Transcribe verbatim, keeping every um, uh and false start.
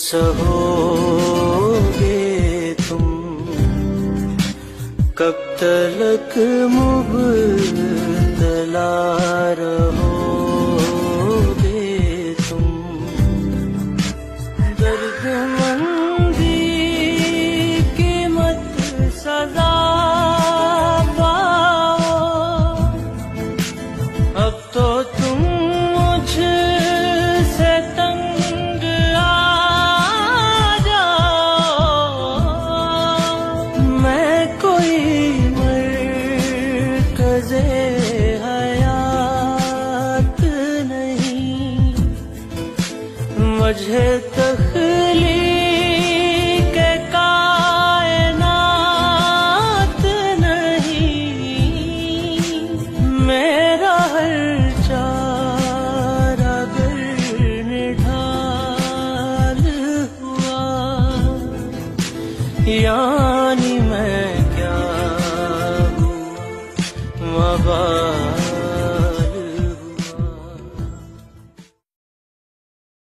सहोगे तुम, कब तलक मुब्तला रहोगे तुम। दर्दमंदी की मत सजा पाओ, अब तो तुम मुझसे तंग आ जाओ। मैं कोई मरकज़े हयात नहीं, मुझे तख्लीक कायनात नहीं। मेरा हर चारा गर निढाल हुआ, यानी मैं क्या हुआ।